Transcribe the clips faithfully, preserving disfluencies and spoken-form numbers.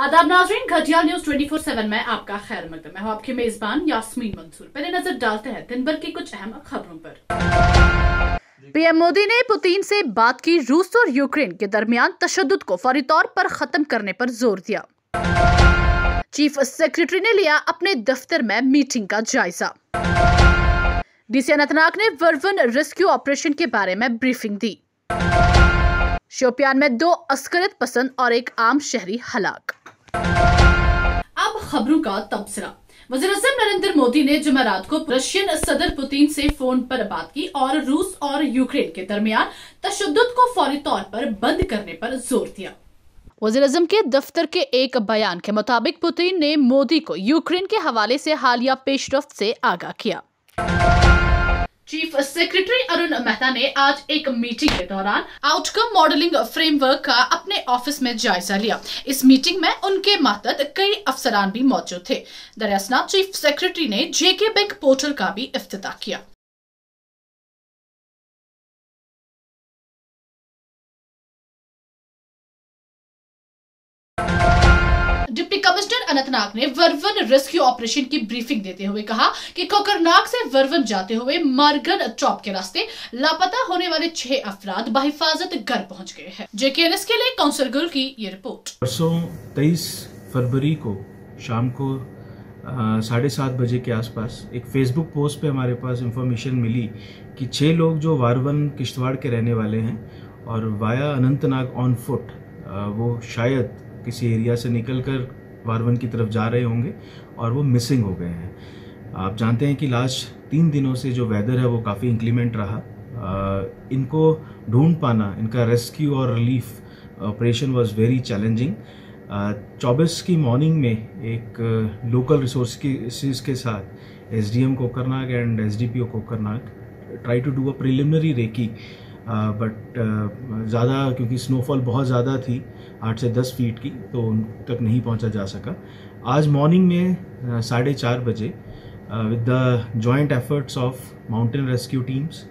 आदाब नाज़रीन, घटिया न्यूज ट्वेंटी फोर सेवन में आपका खैर मकदम। मैं हूं आपकी मेजबान यास्मीन मंसूर। पहले नजर डालते हैं दिन भर की कुछ अहम खबरों पर। पीएम मोदी ने पुतिन से बात की। रूस और यूक्रेन के दरमियान तशद्दुद को फौरी तौर पर खत्म करने पर जोर दिया। चीफ सेक्रेटरी ने लिया अपने दफ्तर में मीटिंग का जायजा। डीसी अनंतनाग ने वर्वन रेस्क्यू ऑपरेशन के बारे में ब्रीफिंग दी। शोपियान में दो अस्करत पसंद और एक आम शहरी हलाक। अब खबरों का तबसरा। वज़ीर-ए-आज़म नरेंद्र मोदी ने जुमेरात को रशियन सदर पुतिन से फोन पर बात की और रूस और यूक्रेन के दरमियान तशद्दुद को फौरी तौर पर बंद करने पर जोर दिया। वज़ीर-ए-आज़म के दफ्तर के एक बयान के मुताबिक पुतिन ने मोदी को यूक्रेन के हवाले से हालिया पेशरफ्त से आगाह किया। चीफ सेक्रेटरी अरुण मेहता ने आज एक मीटिंग के दौरान आउटकम मॉडलिंग फ्रेमवर्क का अपने ऑफिस में जायजा लिया। इस मीटिंग में उनके मातहत कई अफसरान भी मौजूद थे। दरअसल चीफ सेक्रेटरी ने जेके बैंक पोर्टल का भी इफ्तिताह किया। डिप्टी कमिश्नर अनंतनाग ने वर्वन रेस्क्यू ऑपरेशन की ब्रीफिंग देते हुए कहा कि कोकरनाग से वर्वन जाते हुए मारगन टॉप के रास्ते लापता होने वाले छह अफराद बहिफाजत घर पहुंच गए हैं। जेकेएनएस के लिए काउंसिल गुल की ये रिपोर्ट। परसों तेईस फरवरी को शाम को साढ़े सात बजे के आसपास एक फेसबुक पोस्ट पे हमारे पास इंफॉर्मेशन मिली कि छह लोग जो वारवन किश्तवाड़ के रहने वाले हैं और वाया अनंतनाग ऑन फुट वो शायद किसी एरिया से निकलकर वारवन की तरफ जा रहे होंगे और वो मिसिंग हो गए हैं। आप जानते हैं कि लास्ट तीन दिनों से जो वेदर है वो काफ़ी इंक्लीमेंट रहा। आ, इनको ढूंढ पाना, इनका रेस्क्यू और relief operation was very challenging. चौबीस की मॉर्निंग में एक लोकल रिसोर्सेज के साथ SDM Kokernag and SDPO Kokernag try to do a preliminary recce, but ज़्यादा क्योंकि स्नोफॉल बहुत ज़्यादा थी, आठ से दस फीट की, तो उन तक नहीं पहुंचा जा सका। आज मॉर्निंग में साढ़े चार बजे with the joint efforts of mountain rescue teams,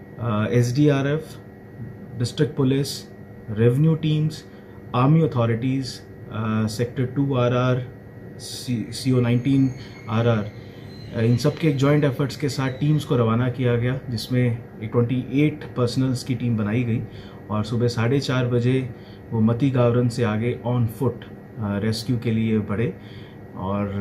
SDRF, district police, revenue teams, army authorities, sector two RR, CO nineteen RR, इन सब के एक जॉइंट एफर्ट्स के साथ टीम्स को रवाना किया गया, जिसमें एक अट्ठाईस पर्सनल्स की टीम बनाई गई और सुबह साढ़े चार बजे वो मती गावरन से आगे ऑन फुट रेस्क्यू के लिए बढ़े और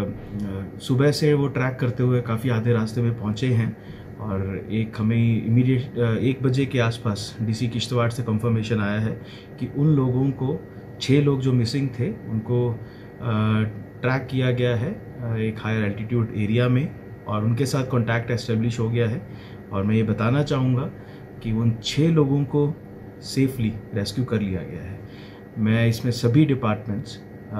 सुबह से वो ट्रैक करते हुए काफ़ी आधे रास्ते में पहुँचे हैं और एक हमें इमीडिएट एक बजे के आसपास डीसी किश्तवाड़ से कंफर्मेशन आया है कि उन लोगों को, छः लोग जो मिसिंग थे, उनको ट्रैक किया गया है एक हायर एल्टीट्यूड एरिया में और उनके साथ कांटेक्ट एस्टेब्लिश हो गया है। और मैं ये बताना चाहूँगा कि उन छः लोगों को सेफली रेस्क्यू कर लिया गया है। मैं इसमें सभी departments,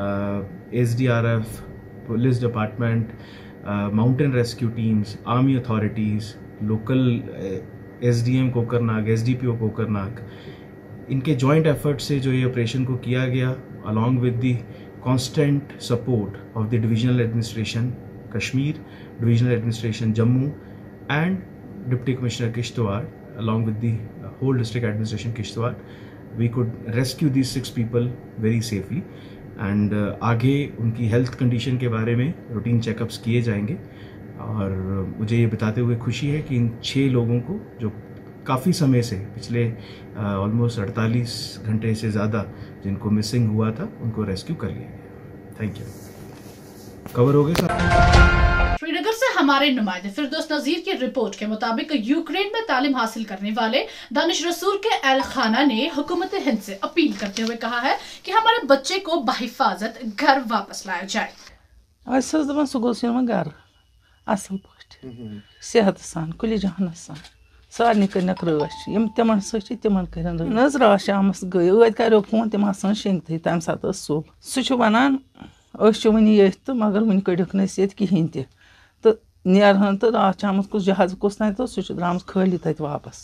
SDRF, police department, mountain rescue teams, army authorities, local SDM Kokernag, SDPO Kokernag, इनके जॉइंट एफर्ट से जो ये ऑपरेशन को किया गया, along with the constant support of the Divisional Administration Kashmir, Divisional Administration Jammu and Deputy Commissioner Kishtwar, along with the whole District Administration Kishtwar, we could rescue these six people very safely and uh, आगे उनकी health condition के बारे में routine checkups किए जाएंगे। और मुझे ये बताते हुए खुशी है कि इन छः लोगों को जो काफ़ी समय से, पिछले ऑलमोस्ट अड़तालीस घंटे से ज़्यादा जिनको मिसिंग हुआ था, उनको रेस्क्यू कर लिया गया। Thank you. कवर हो गए सर। श्रीनगर से हमारे नुमाइंदे फिरदौस नजीर की रिपोर्ट के मुताबिक यूक्रेन में तालीम हासिल करने वाले दानिश रसूल के एल खाना ने हुकूमत हिंद से अपील करते हुए कहा है कि हमारे बच्चे को बहिफाजत घर वापस लाया जाए। सेहत सान, कुल जहान सान, सारे कर राश तिमन सि तिमन कर न राश शामस गई द करो फोन तम आसान शेंगत तम सात सूल सह वन वन ये तो मगर वन कड़क ये कहें तो नेरहन तो रात शामस कुछ जहाज कुछ तान तो सह द्राम खाली तत वापस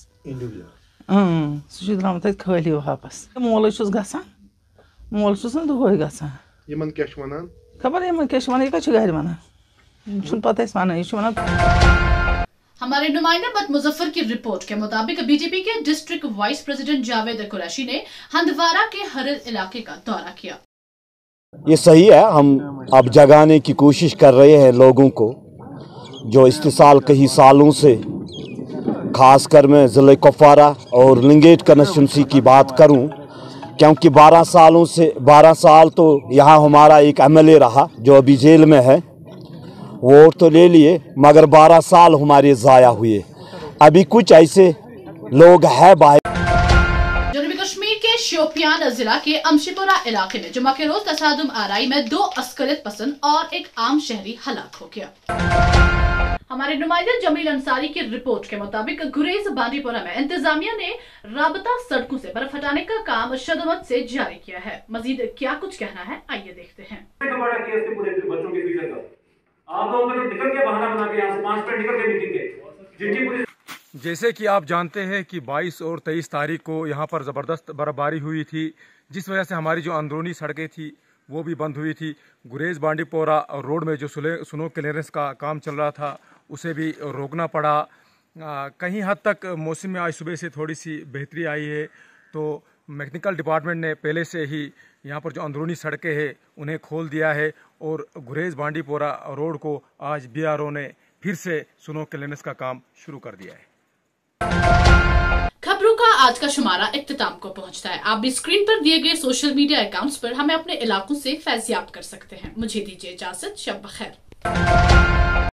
सह द्राम तत खाली वापस मोल गसान मोल दुह गसान खबर इन क्या वन यह कह गर वन पता वन यह वन। हमारे नुमाइंदा बद मुजफ्फर की रिपोर्ट के मुताबिक बीजेपी के district vice president Javed Qureshi ने हंदवारा के हरल इलाके का दौरा किया। ये सही है, हम अब जगाने की कोशिश कर रहे हैं लोगों को जो इस्तिसाल कई सालों से, खासकर मैं ज़िले कुपवारा और लिंगेट कंस्टिट्यूंसी की बात करूं, क्योंकि बारह सालों से बारह साल तो यहाँ हमारा एक एमएलए रहा जो अभी जेल में है। वोट तो ले लिए मगर बारह साल हमारे ज़ाया हुए। अभी कुछ ऐसे लोग हैं बाहर। जनूबी कश्मीर के शोपियान जिला के अमशीपोरा इलाके में जुमा के रोज तसादुम आराई में दो अस्करियत पसंद और एक आम शहरी हलाक हो गया। हमारे नुमाइंदे जमील अंसारी की रिपोर्ट के मुताबिक गुरेज बांडीपोरा में इंतजामिया ने राबता सड़कों से बर्फ हटाने का काम शदमत से जारी किया है। मजीद क्या कुछ कहना है, आइए देखते हैं। जैसे कि आप जानते हैं कि बाईस और तेईस तारीख को यहाँ पर ज़बरदस्त बर्फबारी हुई थी, जिस वजह से हमारी जो अंदरूनी सड़कें थी वो भी बंद हुई थी। गुरेज बांडीपोरा रोड में जो स्नो क्लियरेंस का काम चल रहा था उसे भी रोकना पड़ा। आ, कहीं हद तक मौसम में आज सुबह से थोड़ी सी बेहतरी आई है, तो मैकेनिकल डिपार्टमेंट ने पहले से ही यहाँ पर जो अंदरूनी सड़कें हैं उन्हें खोल दिया है और गुरेज बांडीपोरा रोड को आज बी आर ओ ने फिर से स्नो क्लियरेंस का काम शुरू कर दिया है। खबरों का आज का शुमारा इख्तिताम को पहुंचता है। आप भी स्क्रीन पर दिए गए सोशल मीडिया अकाउंट्स पर हमें अपने इलाकों से फैज़याब कर सकते हैं। मुझे दीजिए इजाजत, शब बखैर।